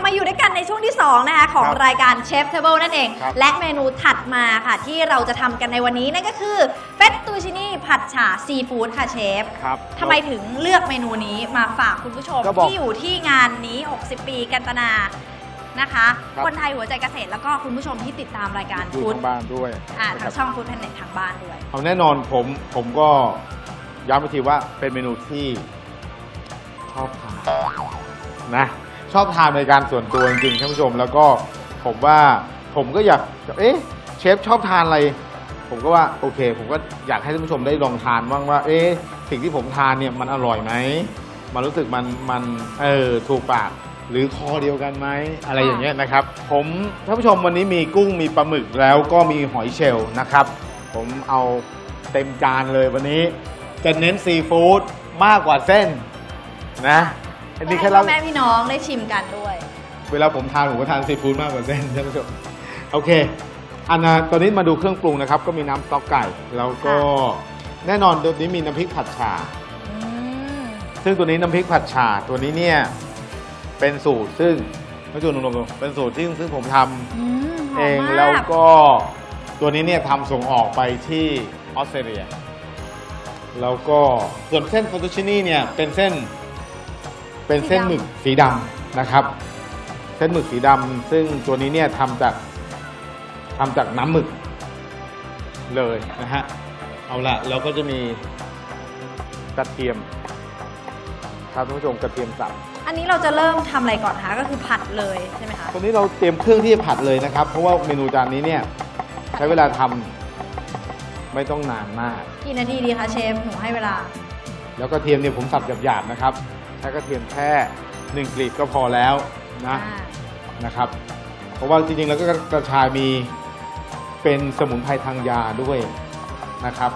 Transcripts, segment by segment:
มาอยู่ด้วยกันในช่วงที่2นะคะของรายการเชฟเทเบิลนั่นเองและเมนูถัดมาค่ะที่เราจะทำกันในวันนี้นั่นก็คือเฟตตูชินี่ผัดฉ่าซีฟู้ดค่ะเชฟทำไมถึงเลือกเมนูนี้มาฝากคุณผู้ชมที่อยู่ที่งานนี้60 ปีกันตนานะคะคนไทยหัวใจเกษตรแล้วก็คุณผู้ชมที่ติดตามรายการฟู้ดทางบ้านด้วยทางช่องฟู้ดแพนเน็ตทางบ้านด้วยเอาแน่นอนผมก็ย้ำอีกทีว่าเป็นเมนูที่ชอบทานนะชอบทานในการส่วนตัวจริงๆท่านผู้ชมแล้วก็ผมว่าผมก็อยากเชฟชอบทานอะไรผมก็ว่าโอเคผมก็อยากให้ท่านผู้ชมได้ลองทานบ้างว่าสิ่งที่ผมทานเนี่ยมันอร่อยไหมมันรู้สึกมันถูกปากหรือคอเดียวกันไหมอะไรอย่างเงี้ยนะครับผมท่านผู้ชมวันนี้มีกุ้งมีปลาหมึกแล้วก็มีหอยเชลล์นะครับผมเอาเต็มจานเลยวันนี้จะเน้นซีฟู้ดมากกว่าเส้นนะอันนี้แค่เราแม่พี่น้องได้ชิมกันด้วยเวลาผมทานผมก็ทานซีฟู้ดมากกว่าเส้นท่านผู้ชมโอเคตอนนี้มาดูเครื่องปรุงนะครับก็มีน้ำสต๊อกไก่แล้วก็แน่นอนตัวนี้มีน้ำพริกผัดฉ่าซึ่งตัวนี้น้ำพริกผัดฉ่าตัวนี้เนี่ยเป็นสูตรซึ่งไม่จูนลงเป็นสูตรซึ่งผมทำเองแล้วก็ตัวนี้เนี่ยทำส่งออกไปที่ออสเตรเลียแล้วก็ส่วนเส้นเฟตตูชินี่เนี่ยเป็นเส้นหมึกสีดำนะครับเส้นหมึกสีดำซึ่งตัวนี้เนี่ยทำจากน้ำหมึกเลยนะฮะเอาละแล้วก็จะมีกระเทียมครับท่านผู้ชมกระเทียมสับอันนี้เราจะเริ่มทำอะไรก่อนคะก็คือผัดเลยใช่ไหมคะตัวนี้เราเตรียมเครื่องที่จะผัดเลยนะครับเพราะว่าเมนูจานนี้เนี่ยใช้เวลาทำไม่ต้องนานมากกี่นาทีดีคะเชฟหนูให้เวลาแล้วกระเทียมเนี่ยผมสับหยาบๆนะครับใช้กระเทียมแค่1กลีบก็พอแล้วนะครับเพราะว่าจริงๆแล้วก็กระชายมีเป็นสมุนไพรทางยาด้วยนะครับ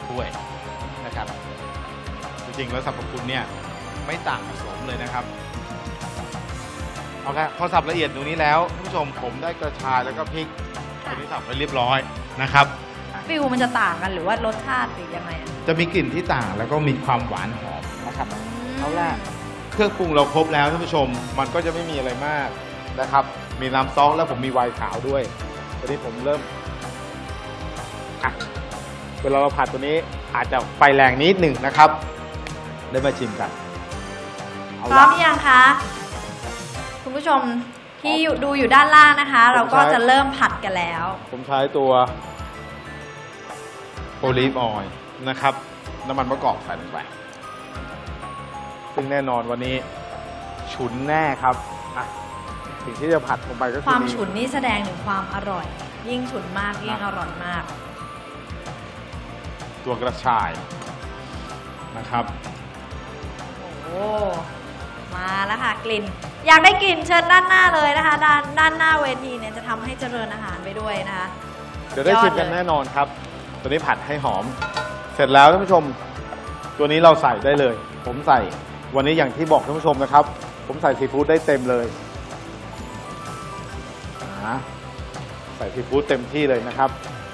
จริงๆแล้วสรรพคุณเนี่ยไม่ต่างผสมเลยนะครับเอาละพอสับละเอียดตรงนี้แล้วท่านผู้ชมผมได้กระชายแล้วก็พริกตัวนี้สับไปเรียบร้อยนะครับฟิลมันจะต่างกันหรือว่ารสชาติหรือยังไงจะมีกลิ่นที่ต่างแล้วก็มีความหวานหอมนะครับเอาละเครื่องปรุงเราครบแล้วท่านผู้ชมมันก็จะไม่มีอะไรมากนะครับมีน้ำซอสแล้วผมมีไวน์ขาวด้วยตอนนี้ผมเริ่มเวลาเราผัดตัวนี้อาจจะไฟแรงนิดหนึ่งนะครับได้มาชิมกันพร้อมยังคะคุณผู้ชมที่ดูอยู่ด้านล่างนะคะเราก็จะเริ่มผัดกันแล้วผมใช้ตัวโอลิฟออยล์นะครับน้ำมันมะกอกใส่ลงไปซึ่งแน่นอนวันนี้ฉุนแน่ครับสิ่งที่จะผัดลงไปก็คือความฉุนนี่แสดงถึงความอร่อยยิ่งฉุนมากยิ่งอร่อยมากตัวกระชายนะครับโอ้มาแล้วค่ะกลิ่นอยากได้กลิ่นเชิญด้านหน้าเลยนะคะด้านหน้าเวทีเนี่ยจะทำให้เจริญอาหารไปด้วยนะคะเดี๋ยวได้ชิมกันแน่นอนครับตัวนี้ผัดให้หอมเสร็จแล้วท่านผู้ชมตัวนี้เราใส่ได้เลยผมใส่วันนี้อย่างที่บอกท่านผู้ชมนะครับผมใส่ซีฟู้ดได้เต็มเลยใส่ซีฟู้ดเต็มที่เลยนะครับ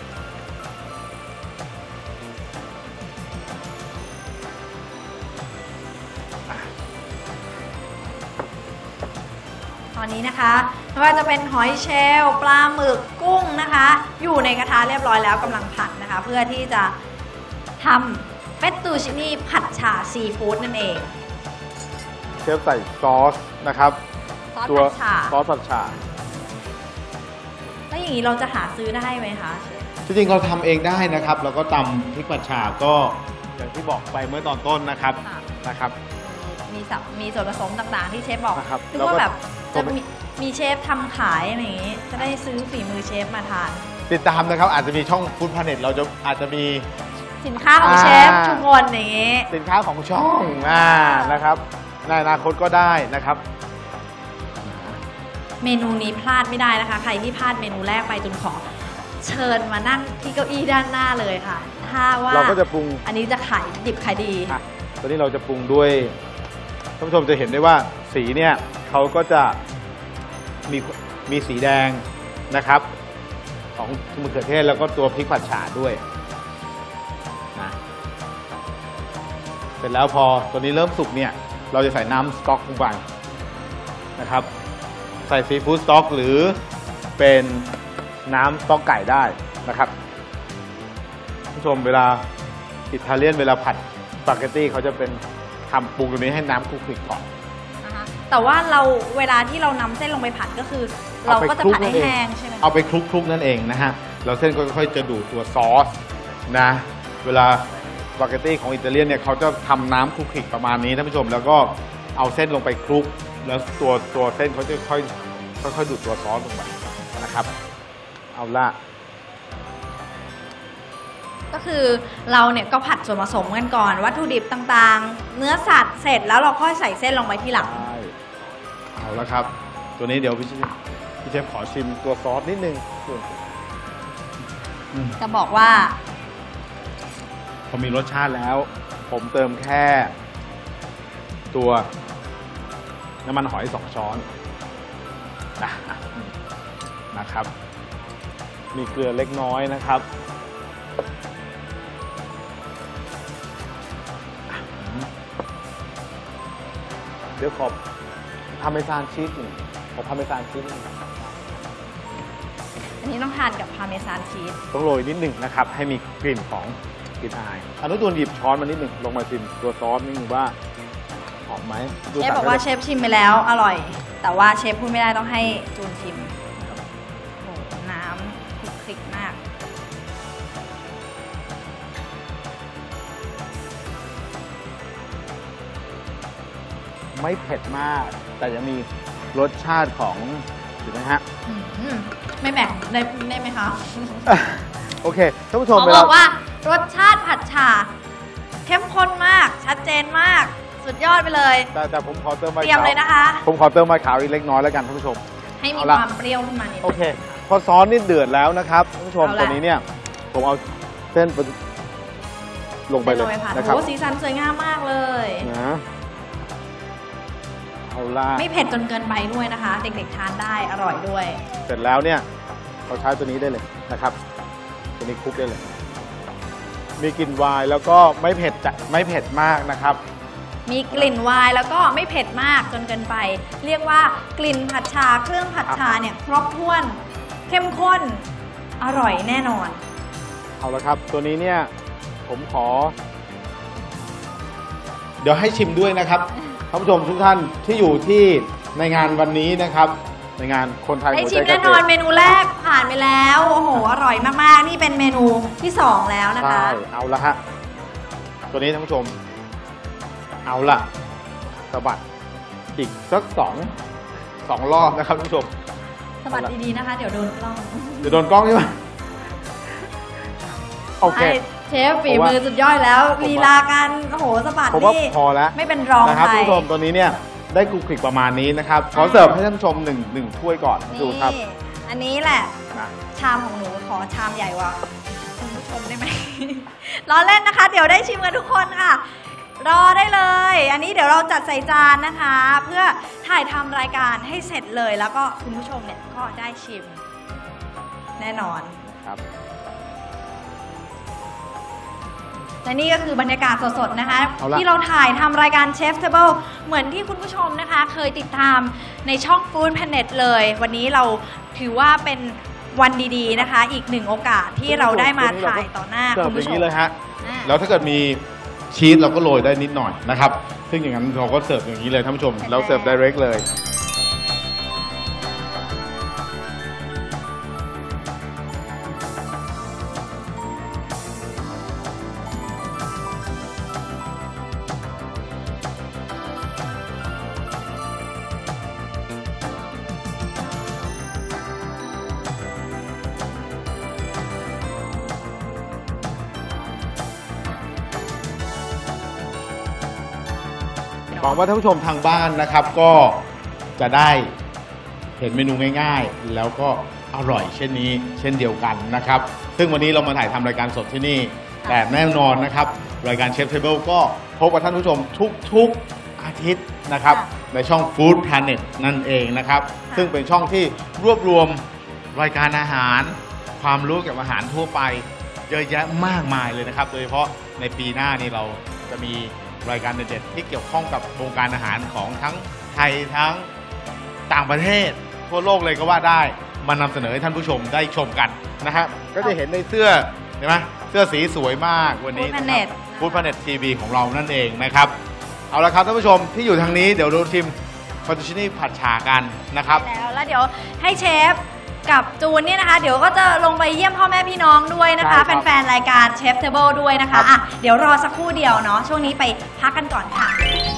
ตอนนี้นะคะไม่ว่าจะเป็นหอยเชลล์ปลาหมึกกุ้งนะคะอยู่ในกระทะเรียบร้อยแล้วกำลังผัดนะคะเพื่อที่จะทำเฟตตูชินี่ผัดฉ่าซีฟู้ดนั่นเองเชฟใส่ซอสนะครับตัวซอสผัดฉ่าแล้วอย่างนี้เราจะหาซื้อได้ไหมคะจริงๆเราทำเองได้นะครับแล้วก็ตำพริกผัดฉ่าก็อย่างที่บอกไปเมื่อตอนต้นนะครับมีส่วนผสมต่างๆที่เชฟบอกคือว่าแบบจะมีเชฟทำขายอะไรอย่างนี้จะได้ซื้อฝีมือเชฟมาทานติดตามนะครับอาจจะมีช่องฟู้ดพาเน็ตเราอาจจะมีสินค้าของเชฟชุมพลอย่างนี้สินค้าของช่องนะครับในอนาคตก็ได้นะครับเมนูนี้พลาดไม่ได้นะคะใครที่พลาดเมนูแรกไปจนขอเชิญมานั่งที่เก้าอี้ด้านหน้าเลยค่ะถ้าว่าเราก็จะปรุงอันนี้จะขายดิบขายดีตอนนี้เราจะปรุงด้วยท่านผู้ชมจะเห็นได้ว่าสีเนี่ยเขาก็จะมีสีแดงนะครับของมะเขือเทศแล้วก็ตัวพริกผัดฉ่าด้วยนะเสร็จแล้วพอตัวนี้เริ่มสุกเนี่ยเราจะใส่น้ำสต๊อกลงไปนะครับใส่ซีฟู้ดสต๊อกหรือเป็นน้ำสต๊อกไก่ได้นะครับผู้ชมเวลาอิตาเลียนเวลาผัดสปาเกตตี้เขาจะเป็นทำปรุงตรงนี้ให้น้ำคลุกคลิกก่อนแต่ว่าเราเวลาที่เรานำเส้นลงไปผัดก็คือเราก็จะผัดให้แห้งใช่ไหมเอาไปคลุกนั่นเองนะฮะแล้วเส้นก็ค่อยๆจะดูดตัวซอสนะเวลาสปาเกตตี้ของอิตาเลียนเนี่ยเขาจะทำน้ำคลุกคลิกประมาณนี้ท่านผู้ชมแล้วก็เอาเส้นลงไปคลุกแล้วตัวเส้นเขาจะค่อยดูดตัวซอสลงไปนะครับเอาละก็คือเราเนี่ยก็ผัดส่วนผสมกันก่อนวัตถุดิบต่างๆเนื้อสัตว์เสร็จแล้วเราค่อยใส่เส้นลงไปทีหลังเอาละครับตัวนี้เดี๋ยวพี่เชฟขอชิมตัวซอสนิดนึงจะบอกว่าพอมีรสชาติแล้วผมเติมแค่ตัวน้ำมันหอย2 ช้อนนะครับมีเกลือเล็กน้อยนะครับเดี๋ยวขอพาเมซานชีสหนึ่งขอพาเมซานชีสหนึ่งอันนี้ต้องทานกับพาเมซานชีสต้องโรยนิดหนึ่งนะครับให้มีกลิ่นของกลิ่นอายอนุตูนหยิบช้อนมานิดหนึ่งลงมาชิมตัวซอสนิดนึงว่าหอมไหมเชฟบอกว่าเชฟชิมไปแล้วอร่อยแต่ว่าเชฟพูดไม่ได้ต้องให้จูนชิมโอ้น้ำคลุกคลิกมากไม่เผ็ดมากแต่ยังมีรสชาติของถูกไหมฮะไม่แบ่งได้ไหมคะโอเคท่านผู้ชมบอกว่ารสชาติผัดฉ่าเข้มข้นมากชัดเจนมากสุดยอดไปเลยแต่ผมขอเติมไวน์เตรียมเลยนะคะผมขอเติมไวน์ขาวอีกเล็กน้อยแล้วกันท่านผู้ชมให้มีความเปรี้ยวขึ้นมานิดโอเคพอซอสนี่เดือดแล้วนะครับท่านผู้ชมตัวนี้เนี่ยผมเอาเส้นลงไปเลยนะครับโอ้สีสันสวยงามมากเลยนะไม่เผ็ดจนเกินไปด้วยนะคะเด็กๆทานได้อร่อยด้วยเสร็จแล้วเนี่ยเราใช้ตัวนี้ได้เลยนะครับตัวนี้คลุกได้เลยมีกลิ่นไวน์แล้วก็ไม่เผ็ดมากนะครับมีกลิ่นไวน์แล้วก็ไม่เผ็ดมากจนเกินไปเรียกว่ากลิ่นผัดชาเครื่องผัดชาเนี่ยครบถ้วนเข้มข้นอร่อยแน่นอนเอาละครับตัวนี้เนี่ยผมขอเดี๋ยวให้ชิมด้วยนะครับท่านผู้ชมทุกท่านที่อยู่ที่ในงานวันนี้นะครับในงานคนไทยหัวใจเกษตรได้ชิมแน่นอนเมนูแรกผ่านไปแล้วโอ้โหอร่อยมากๆนี่เป็นเมนูที่2แล้วนะคะใช่เอาละฮะตัวนี้ท่านผู้ชมเอาละสะบัดอีกสักสองรอบนะครับท่านผู้ชมสะบัดดีๆนะคะเดี๋ยวโดนกล้องใช่ไหมโอเคเชฟฝีมือสุดยอดแล้วลีลาการโอ้โหสะบัดนี่พอแล้วไม่เป็นรองนะครับท่านผู้ชมตัวนี้เนี่ยได้คลุกคลิกประมาณนี้นะครับขอเสิร์ฟให้ท่านผู้ชมหนึ่งถ้วยก่อนดูครับอันนี้แหละชามของหนูขอชามใหญ่กว่าคุณผู้ชมได้ไหมล้อเล่นนะคะเดี๋ยวได้ชิมกันทุกคนค่ะรอได้เลยอันนี้เดี๋ยวเราจัดใส่จานนะคะเพื่อถ่ายทำรายการให้เสร็จเลยแล้วก็คุณผู้ชมเนี่ยก็ได้ชิมแน่นอนครับและนี่ก็คือบรรยากาศสดๆนะคะที่เราถ่ายทำรายการเชฟเทเบิลเหมือนที่คุณผู้ชมนะคะเคยติดตามในช่อง Food Planet เลยวันนี้เราถือว่าเป็นวันดีๆนะคะอีก1โอกาสที่เราได้มาถ่ายต่อหน้าคุณผู้ชมเลยฮะแล้วถ้าเกิดมีชีสเราก็โรยได้นิดหน่อยนะครับซึ่งอย่างนั้นเราก็เสิร์ฟอย่างนี้เลยท่านผู้ชมเราเสิร์ฟ direct เลยหวังว่าท่านผู้ชมทางบ้านนะครับก็จะได้เห็นเมนูง่ายๆแล้วก็อร่อยเช่นนี้เช่นเดียวกันนะครับซึ่งวันนี้เรามาถ่ายทำรายการสดที่นี่แต่แน่นอนนะครับรายการเชฟเทเบิลก็พบกับท่านผู้ชมทุกอาทิตย์นะครับในช่อง Food Planet นั่นเองนะครับซึ่งเป็นช่องที่รวบรวมรายการอาหารความรู้เกี่ยวกับอาหารทั่วไปเยอะแยะมากมายเลยนะครับโดยเฉพาะในปีหน้านี้เราจะมีรายการเด็ดๆที่เกี่ยวข้องกับวงการอาหารของทั้งไทยทั้งต่างประเทศทั่วโลกเลยก็ว่าได้มานำเสนอให้ท่านผู้ชมได้ชมกันนะฮะก็จะเห็นในเสื้อเห็นไหมเสื้อสีสวยมากวันนี้ฟู้ดแพลเน็ตทีวีของเรานั่นเองนะครับเอาละครับท่านผู้ชมที่อยู่ทางนี้เดี๋ยวเราชิมเฟตตูชินี่ผัดฉ่ากันนะครับแล้วเดี๋ยวให้เชฟกับจูนเนี่ยนะคะเดี๋ยวก็จะลงไปเยี่ยมพ่อแม่พี่น้องด้วยนะคะแฟนๆรายการเชฟเทเบิลด้วยนะคะอ่ะเดี๋ยวรอสักครู่เดียวเนาะช่วงนี้ไปพักกันก่อนค่ะ